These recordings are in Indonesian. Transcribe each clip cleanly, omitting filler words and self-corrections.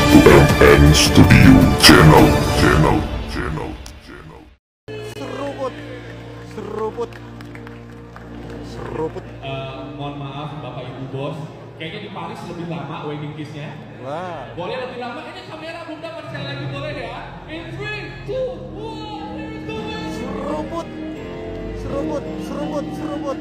MN Studio Channel. Seruput, seruput, seruput. Mohon maaf Bapak Ibu Bos, kayaknya di Paris lebih lama wedding kiss-nya. Wah. Boleh lebih lama? Kayaknya kamera belum dapat, sekali lagi boleh ya? In 3, 2, 1, let's go! Seruput, seruput, seruput, seruput.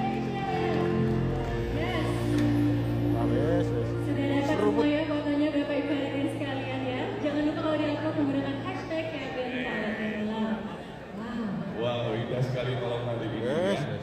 Habis. Sudah dapat semua ya fotonya Bapak Ibu hadirin sekalian ya. Jangan lupa kalau di-upload menggunakan hashtag Kevin Valentine. Wow. Wow, indah sekali malam hari ini Yes. ya.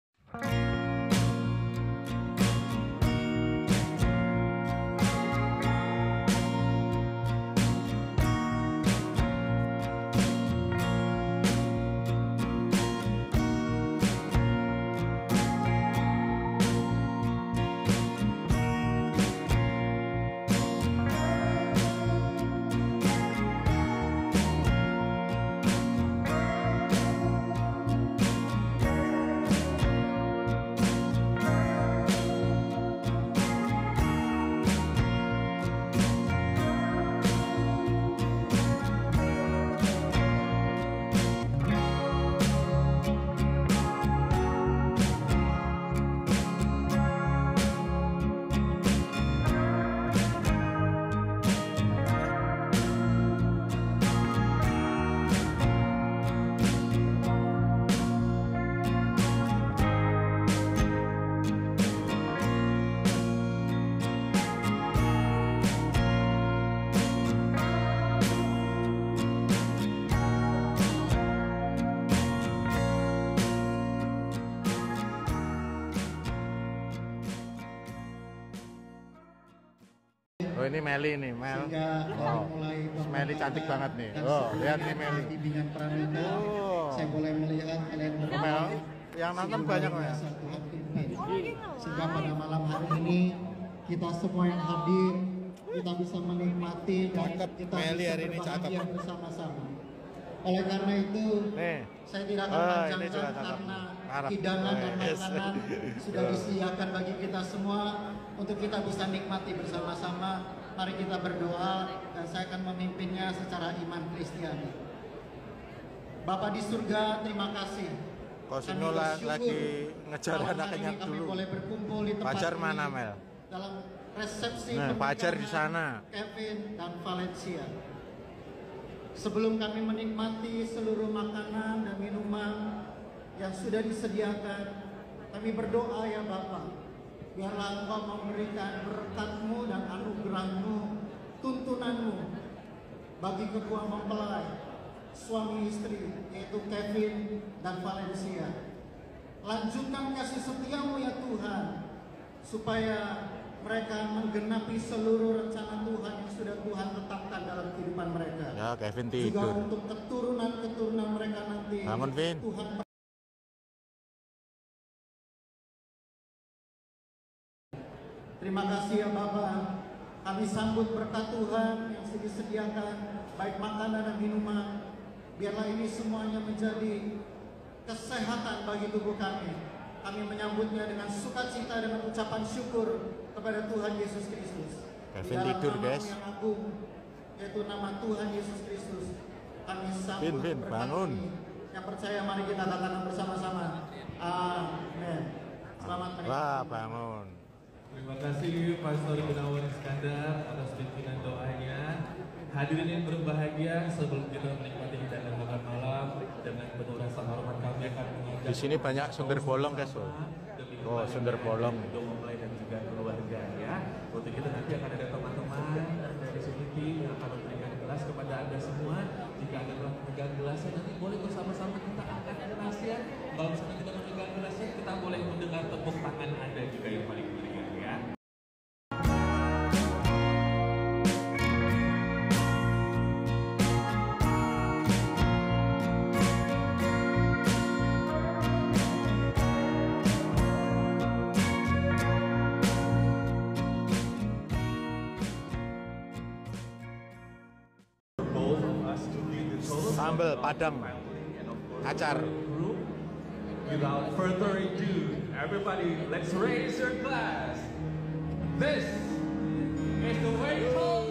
Oh ini Meli nih, Mel. Sehingga Oh. mulai Meli cantik banget nih. dan Oh, sesuai lihat nih dengan Meli. bimbingan Pramila, Oh. saya boleh melihat kalian berdua. Mel, yang nonton banyak ya. Tuhan pimpin. Sehingga pada malam hari ini kita semua yang hadir kita bisa menikmati dan Cakep, kita Meli bisa hari ini berbahagia cakep. bersama-sama. Oleh karena itu, Nih. saya tidak akan Oh, ini panjangkan juga cakep. karena Harap. hidangan dan Yes. makanan sudah disediakan bagi kita semua untuk kita bisa nikmati bersama-sama. Mari kita berdoa dan saya akan memimpinnya secara iman Kristiani. Bapa di surga, terima kasih. Kosino Kami bersyukur lagi ngejar malam anaknya hari ini kami dulu. boleh berkumpul di tempat Fajar ini mana, Mel? dalam resepsi Nah, Fajar di pernikahan sana. Kevin dan Valencia. Sebelum kami menikmati seluruh makanan dan minuman yang sudah disediakan, kami berdoa ya Bapa, biarlah Engkau memberikan berkat-Mu dan anugerah-Mu, tuntunan-Mu bagi kedua mempelai, suami istri, yaitu Kevin dan Valencia. Lanjutkan kasih setia-Mu ya Tuhan, supaya mereka menggenapi seluruh rencana Tuhan yang sudah Tuhan tetapkan dalam kehidupan mereka. Ya, Kevin Juga tidur. untuk keturunan-keturunan mereka nanti, Bangun, Vin. Tuhan terima kasih ya Bapa. Kami sambut berkat Tuhan yang sudah disediakan, baik makanan dan minuman. Biarlah ini semuanya menjadi kesehatan bagi tubuh kami. Kami menyambutnya dengan sukacita, dengan ucapan syukur kepada Tuhan Yesus Kristus. Kevin Di dalam tidur, nama-Mu guys. yang agung, yaitu nama Tuhan Yesus Kristus. Kami sambut Vin, berkat bangun. ini. Yang percaya mari kita katakan bersama-sama. Amin. Selamat menikmati. Wah, bangun. Terima kasih Pastor Gunawan Iskandar atas pimpinan doanya. Hadirin yang berbahagia, sebelum kita menikmati hidangan makan malam dengan penuh rasa hormat kami akan mengajak Di sini banyak sumber bolong, guys. Oh, sumber bolong. untuk mempelai dan juga keluarga ya. Untuk itu nanti akan ada teman-teman dari Suniti yang akan memberikan gelas kepada Anda semua. Jika Anda telah memegang gelasnya, nanti boleh bersama-sama kita angkat gelasnya. Kalau misalnya kita memegang gelasnya, kita boleh mendengar tepuk tangan Anda juga yang paling meriah ya. Sambal Padang. Acar. Without further ado, everybody, let's raise your glass. This is the way home.